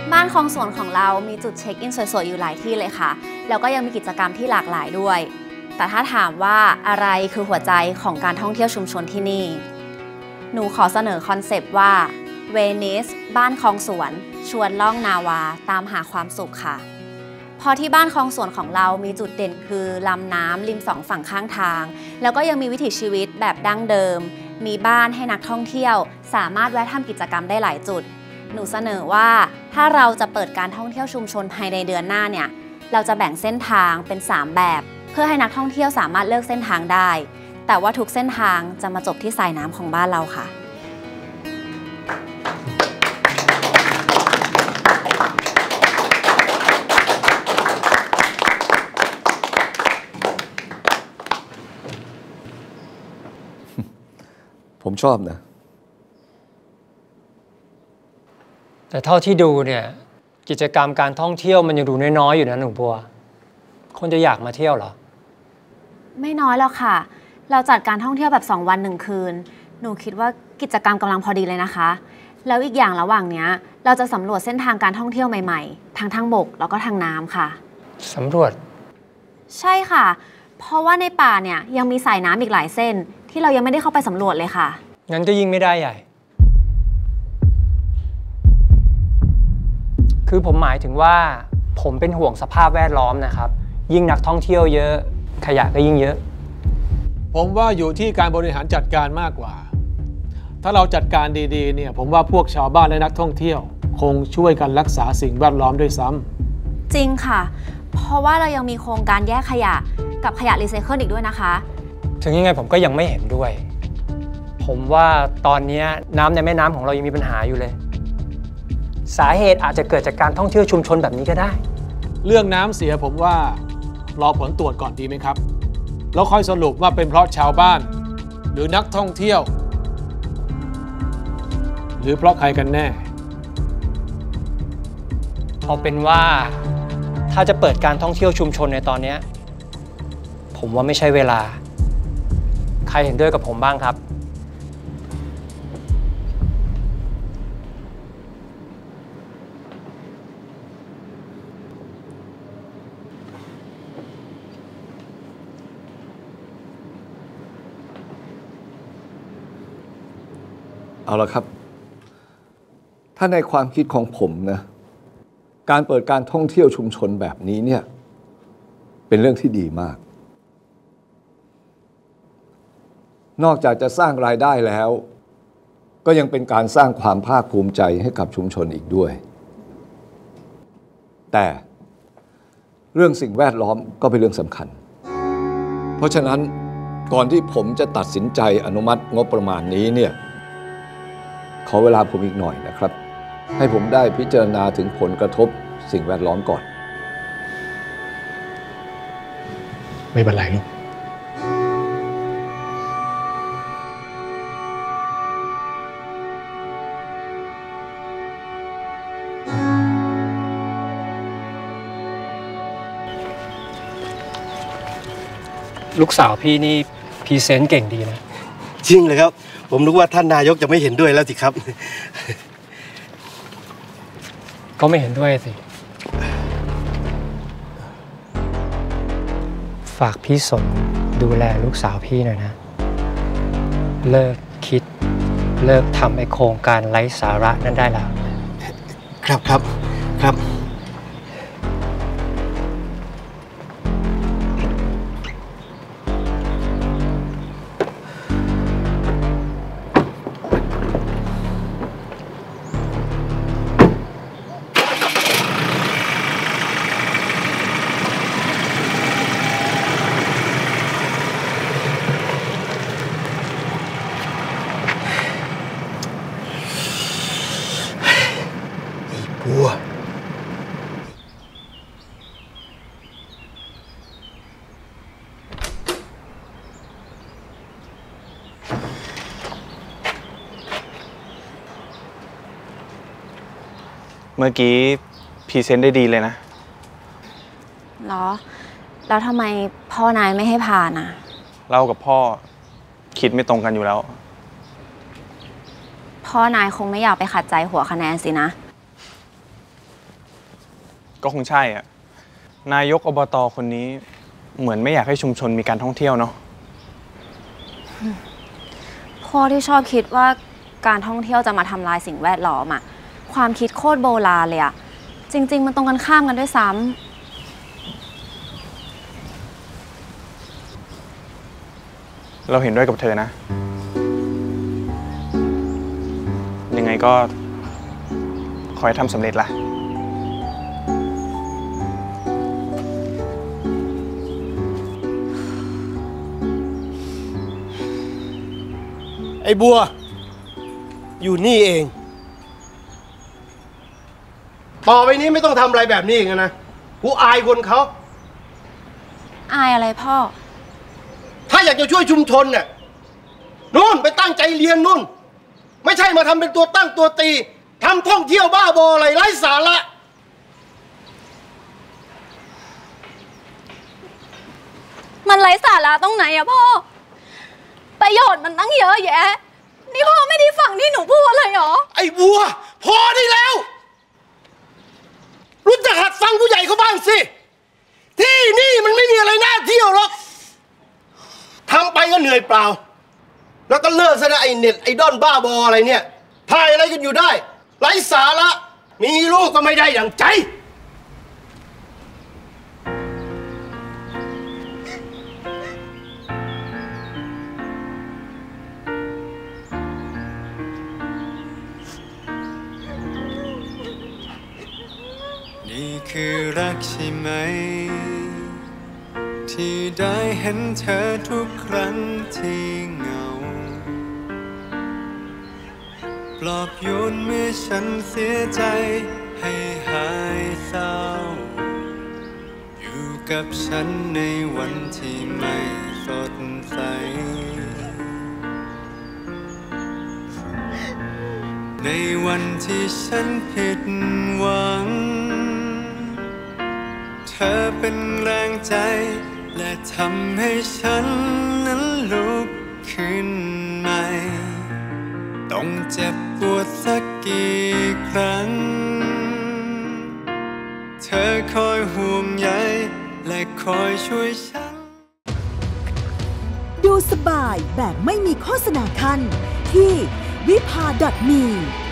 บ้านคลองสวนของเรามีจุดเช็คอินสวยๆอยู่หลายที่เลยค่ะแล้วก็ยังมีกิจกรรมที่หลากหลายด้วยแต่ถ้าถามว่าอะไรคือหัวใจของการท่องเที่ยวชุมชนที่นี่หนูขอเสนอคอนเซปต์ว่าเวนิสบ้านคลองสวนชวนล่องนาวาตามหาความสุขค่ะพอที่บ้านคลองสวนของเรามีจุดเด่นคือลำน้ำริมสองฝั่งข้างทางแล้วก็ยังมีวิถีชีวิตแบบดั้งเดิมมีบ้านให้นักท่องเที่ยวสามารถแวะทำกิจกรรมได้หลายจุดหนูเสนอว่าถ้าเราจะเปิดการท่องเที่ยวชุมชนภายในเดือนหน้าเนี่ยเราจะแบ่งเส้นทางเป็น3แบบเพื่อให้นักท่องเที่ยวสามารถเลือกเส้นทางได้แต่ว่าทุกเส้นทางจะมาจบที่สายน้ำของบ้านเราค่ะผมชอบนะแต่เท่าที่ดูเนี่ยกิจกรรมการท่องเที่ยวมันยังดูน้อยๆอยู่นะหนูบัวคนจะอยากมาเที่ยวเหรอไม่น้อยแล้วค่ะเราจัดการท่องเที่ยวแบบ2 วัน1 คืนหนูคิดว่ากิจกรรมกำลังพอดีเลยนะคะแล้วอีกอย่างระหว่างเนี้ยเราจะสำรวจเส้นทางการท่องเที่ยวใหม่ๆทางบกแล้วก็ทางน้ำค่ะสำรวจใช่ค่ะเพราะว่าในป่าเนี่ยยังมีสายน้ำอีกหลายเส้นที่เรายังไม่ได้เข้าไปสำรวจเลยค่ะงั้นก็ยิ่งไม่ได้ใหญ่คือผมหมายถึงว่าผมเป็นห่วงสภาพแวดล้อมนะครับยิ่งนักท่องเที่ยวเยอะขยะก็ยิ่งเยอะผมว่าอยู่ที่การบริหารจัดการมากกว่าถ้าเราจัดการดีๆเนี่ยผมว่าพวกชาวบ้านและนักท่องเที่ยวคงช่วยกันรักษาสิ่งแวดล้อมด้วยซ้ำจริงค่ะเพราะว่าเรายังมีโครงการแยกขยะกับขยะรีไซเคิลอีกด้วยนะคะถึงยังไงผมก็ยังไม่เห็นด้วยผมว่าตอนนี้น้ำในแม่น้ำของเรายังมีปัญหาอยู่เลยสาเหตุอาจจะเกิดจากการท่องเที่ยวชุมชนแบบนี้ก็ได้เรื่องน้ำเสียผมว่ารอผลตรวจก่อนดีไหมครับแล้วค่อยสรุปว่าเป็นเพราะชาวบ้านหรือนักท่องเที่ยวหรือเพราะใครกันแน่เอาเป็นว่าถ้าจะเปิดการท่องเที่ยวชุมชนในตอนนี้ผมว่าไม่ใช่เวลาใครเห็นด้วยกับผมบ้างครับเอาละครับถ้าในความคิดของผมนะการเปิดการท่องเที่ยวชุมชนแบบนี้เนี่ยเป็นเรื่องที่ดีมากนอกจากจะสร้างรายได้แล้วก็ยังเป็นการสร้างความภาคภูมิใจให้กับชุมชนอีกด้วยแต่เรื่องสิ่งแวดล้อมก็เป็นเรื่องสำคัญเพราะฉะนั้นก่อนที่ผมจะตัดสินใจอนุมัติงบประมาณนี้เนี่ยขอเวลาผมอีกหน่อยนะครับให้ผมได้พิจารณาถึงผลกระทบสิ่งแวดล้อมก่อนไม่เป็นไรลูกสาวพี่นี่พรีเซนต์เก่งดีนะจริงเลยครับผมนึกว่าท่านนายกจะไม่เห็นด้วยแล้วสิครับก็ไม่เห็นด้วยสิฝากพี่สนดูแลลูกสาวพี่หน่อยนะเลิกคิดเลิกทำไอ้โครงการไร้สาระนั่นได้แล้วครับบัวเมื่อกี้พรีเซนต์ได้ดีเลยนะเหรอแล้วทำไมพ่อนายไม่ให้ผ่านอ่ะเรากับพ่อคิดไม่ตรงกันอยู่แล้วพ่อนายคงไม่อยากไปขัดใจหัวคะแนนสินะก็คงใช่อ่ะนายกอบต.คนนี้เหมือนไม่อยากให้ชุมชนมีการท่องเที่ยวเนาะพ่อที่ชอบคิดว่าการท่องเที่ยวจะมาทำลายสิ่งแวดล้อมอะความคิดโคตรโบราณเลยอะจริงๆมันตรงกันข้ามกันด้วยซ้เราเห็นด้วยกับเธอนะยังไงก็ขอให้ทำสำเร็จล่ะไอ้บัวอยู่นี่เองต่อไปนี้ไม่ต้องทำอะไรแบบนี้อีกนะกูอายคนเขาอายอะไรพ่อถ้าอยากจะช่วยชุมชนเนี่ยนู่นไปตั้งใจเรียนนู่นไม่ใช่มาทำเป็นตัวตั้งตัวตีทำท่องเที่ยวบ้าบออะไรไร้สาระมันไร้สาระตรงไหนอะพ่อประโยชน์มันตั้งเยอะแยะนี่พ่อไม่ได้ฟังที่หนูพูดเลยเหรอไอ้บัวพอได้แล้วรู้จักหัดฟังผู้ใหญ่เขาบ้างสิที่นี่มันไม่มีอะไรน่าเที่ยวหรอกทำไปก็เหนื่อยเปล่าแล้วก็เลิกซะนะไอ้เน็ตไอ้ด้อนบ้าบออะไรเนี่ยถ่ายอะไรกันอยู่ได้ไร้สาระมีลูกก็ไม่ได้อย่างใจนี่คือรักใช่ไหมที่ได้เห็นเธอทุกครั้งที่เหงาปลอบโยนเมื่อฉันเสียใจให้หายเศร้าอยู่กับฉันในวันที่ไม่สดใสในวันที่ฉันผิดหวังเธอเป็นแรงใจและทำให้ฉันนั้นลุกขึ้นใหม่ต้องเจ็บปวดสักกี่ครั้งเธอคอยห่วงใยและคอยช่วยฉันดูสบายแบบไม่มีโฆษณาคันที่วิภา.me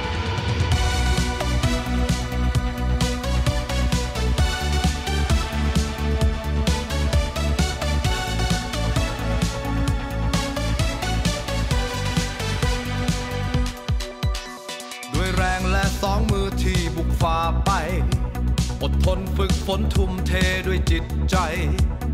สองมือที่บุกฝ่าไปอดทนฝึกฝนทุ่มเทด้วยจิตใจ